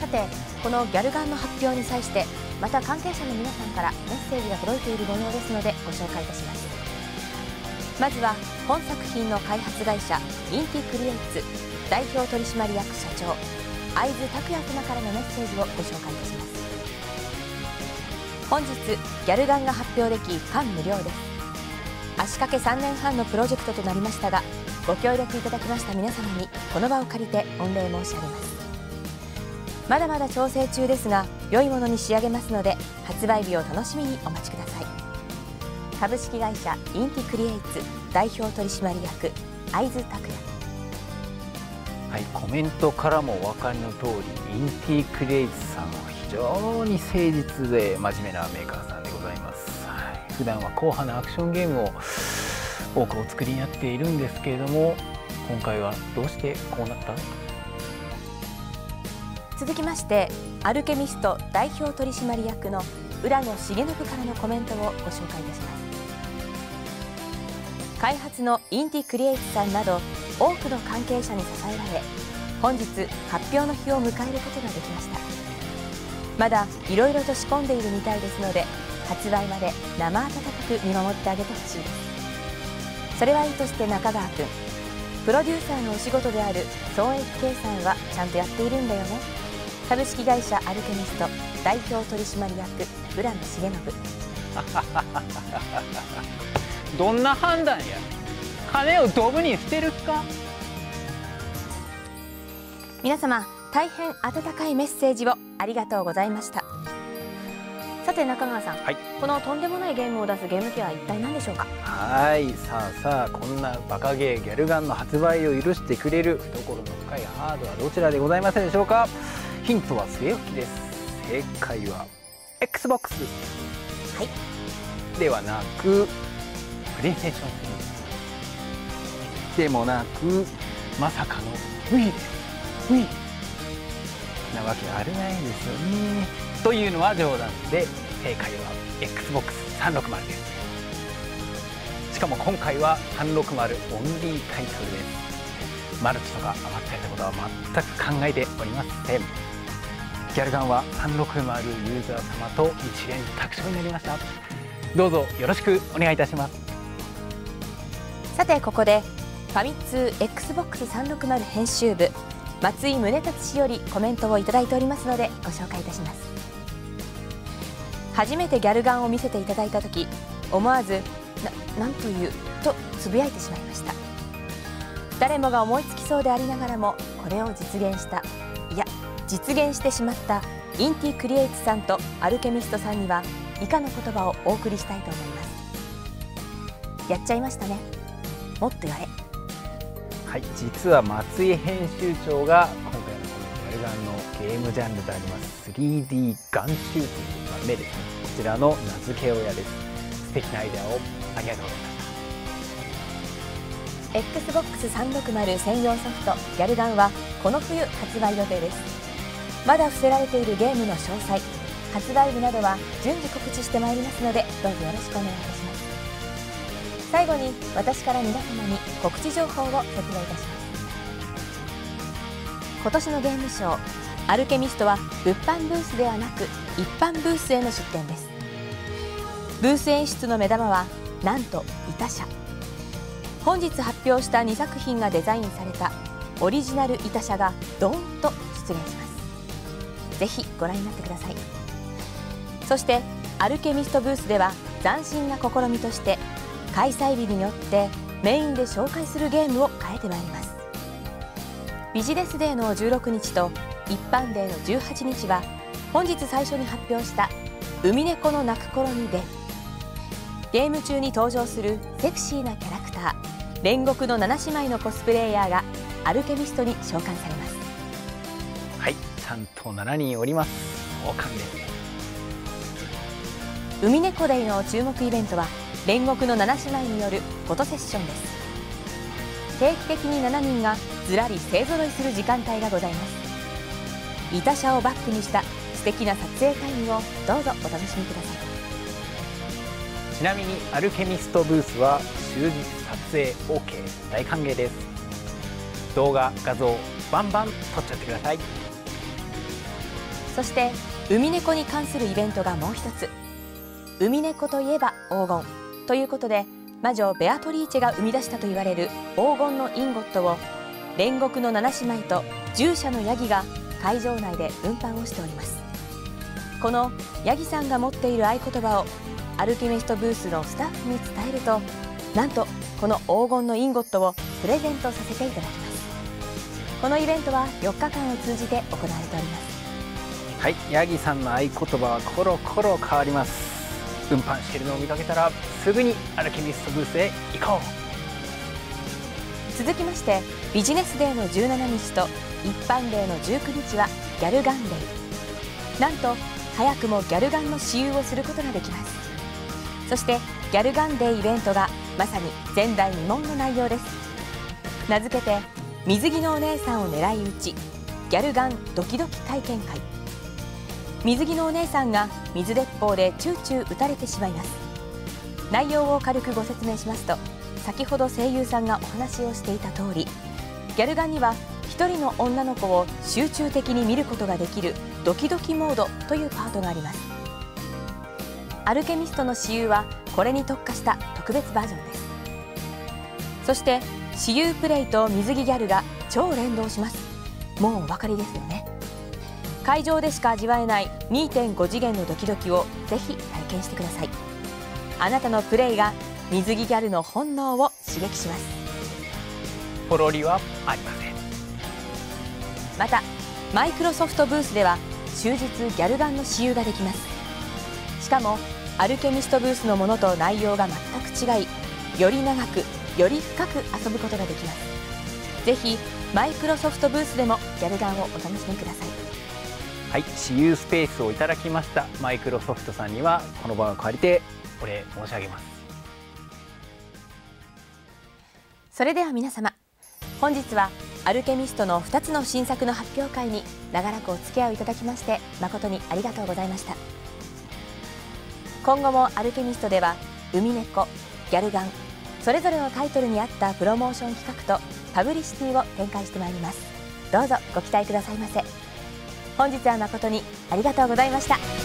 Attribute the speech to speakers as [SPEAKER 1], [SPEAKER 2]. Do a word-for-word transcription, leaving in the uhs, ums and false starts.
[SPEAKER 1] さて、このギャルガンの発表に際してまた関係者の皆さんからメッセージが届いている模様ですのでご紹介いたします。まずは本作品の開発会社インティクリエイツ代表取締役社長会津拓也様からのメッセージをご紹介いたします。本日ギャルガンが発表でき感無量です。足掛けさんねんはんのプロジェクトとなりましたが、ご協力いただきました皆様にこの場を借りて御礼申し上げます。まだまだ調整中ですが良いものに仕上げますので、発売日を楽しみにお待ちください。株式会社インティクリエイツ代表取締役会津拓也。
[SPEAKER 2] はい、コメントからもお分かりの通り、インティクリエイツさんは非常に誠実で真面目なメーカーさんでございます。はい、普段は硬派なアクションゲームを多くお作りになっているんですけれども、今回はどうしてこうなった？
[SPEAKER 1] 続きましてアルケミスト代表取締役の浦野重信からのコメントをご紹介いたします。開発のインティクリエイツさんなど多くの関係者に支えられ、本日発表の日を迎えることができました。まだいろいろと仕込んでいるみたいですので、発売まで生温かく見守ってあげてほしいです。それはいいとして中川君、プロデューサーのお仕事である損益計算はちゃんとやっているんだよね。株式会社アルケミスト代表取締役浦野重信。
[SPEAKER 2] どんな判断や。金をドブに捨てるか。
[SPEAKER 1] 皆様大変温かいメッセージをありがとうございました。さて中川さん、はい、このとんでもないゲームを出すゲーム機は一体何でしょうか。
[SPEAKER 2] はい、さあさあ、こんなバカゲーギャルガンの発売を許してくれる懐の深いハードはどちらでございますでしょうか。ヒントは据え置きです。正解は エックスボックス、はい、ではなくプレイステーションスリーでもなく、まさかの Wii です。 Wii なわけあるないですよね。というのは冗談で、正解は エックスボックスさんびゃくろくじゅう です。しかも今回はさんびゃくろくじゅうオンリータイトルです。マルチとか余ったりってことは全く考えておりません。ギャルガンはさんびゃくろくじゅうユーザー様と一連卓勝になりました。どうぞよろしくお願いいたします。
[SPEAKER 1] さてここでファミ通 エックスボックスさんびゃくろくじゅう 編集部松井宗達氏よりコメントをいただいておりますのでご紹介いたします。初めてギャルガンを見せていただいた時、思わずな、なんというとつぶやいてしまいました。誰もが思いつきそうでありながらもこれを実現した、いや実現してしまったインティクリエイツさんとアルケミストさんには以下の言葉をお送りしたいと思います。やっちゃいましたね、もっとやれ。
[SPEAKER 2] はい、実は松井編集長が今回のこのギャルガンのゲームジャンルであります スリーディー ガンシューティング、まあ、目ですね、こちらの名付け親です。素敵なアイデアをありがとうございました。
[SPEAKER 1] エックスボックスさんびゃくろくじゅう 専用ソフトギャルガンはこの冬発売予定です。まだ伏せられているゲームの詳細、発売日などは順次告知してまいりますので、どうぞよろしくお願いいたします。最後に私から皆様に告知情報を説明いたします。今年のゲームショーアルケミストは物販ブースではなく一般ブースへの出店です。ブース演出の目玉はなんとイタ車。本日発表したにさく品がデザインされたオリジナルイタ車がドーンと出現します。ぜひご覧になってください。そしてアルケミストブースでは斬新な試みとして開催日によってメインで紹介するゲームを変えてまいります。ビジネスデーのじゅうろくにちと一般デーのじゅうはちにちは本日最初に発表した海猫の鳴く頃に出る。ゲーム中に登場するセクシーなキャラクター煉獄のなな姉妹のコスプレイヤーがアルケミストに召喚されます。
[SPEAKER 2] はい、ちゃんとしちにんおります。壮観です。
[SPEAKER 1] 海猫デイの注目イベントは煉獄のなな姉妹によるフォトセッションです。定期的にしちにんがずらり勢ぞろいする時間帯がございます。イタ車をバックにした素敵な撮影タイムをどうぞお楽しみください。
[SPEAKER 2] ちなみにアルケミストブースは終日撮影 オーケー 大歓迎です。動画画像バンバン撮っちゃってください。
[SPEAKER 1] そして海猫に関するイベントがもう一つ。海猫といえば黄金ということで、魔女ベアトリーチェが生み出したと言われる黄金のインゴットを煉獄の七姉妹と従者のヤギが会場内で運搬をしております。このヤギさんが持っている合言葉をアルケミストブースのスタッフに伝えると、なんとこの黄金のインゴットをプレゼントさせていただきます。このイベントはよっかかんを通じて行われております。
[SPEAKER 2] はい、ヤギさんの合言葉はコロコロ変わります。運搬しているのを見かけたらすぐにアルケミストブースへ行こう。
[SPEAKER 1] 続きまして、ビジネスデーのじゅうしちにちと一般デーのじゅうくにちはギャルガンデー。なんと早くもギャルガンの私有をすることができます。そしてギャルガンデーイベントがまさに前代未聞の内容です。名付けて水着のお姉さんを狙い撃ちギャルガンドキドキ体験会。水着のお姉さんが水鉄砲でチューチュー撃たれてしまいます。内容を軽くご説明しますと、先ほど声優さんがお話をしていた通り、ギャルガンには一人の女の子を集中的に見ることができるドキドキモードというパートがあります。アルケミストの私有はこれに特化した特別バージョンです。そして私有プレイと水着ギャルが超連動します。もうお分かりですよね。会場でしか味わえない にてんご 次元のドキドキをぜひ体験してください。あなたのプレイが水着ギャルの本能を刺激します。
[SPEAKER 2] ポロリはありません。
[SPEAKER 1] またマイクロソフトブースでは終日ギャルガンの私有ができます。しかもアルケミストブースのものと内容が全く違い、より長くより深く遊ぶことができます。ぜひマイクロソフトブースでもギャルガンをお楽しみください。
[SPEAKER 2] はい、私有スペースをいただきましたマイクロソフトさんにはこの場を借りてお礼申し上げます。
[SPEAKER 1] それでは皆様、本日はアルケミストのふたつの新作の発表会に長らくお付き合いいただきまして誠にありがとうございました。今後もアルケミストでは海猫、ギャルガン、それぞれのタイトルに合ったプロモーション企画とパブリシティを展開してまいります。どうぞご期待くださいませ。本日は誠にありがとうございました。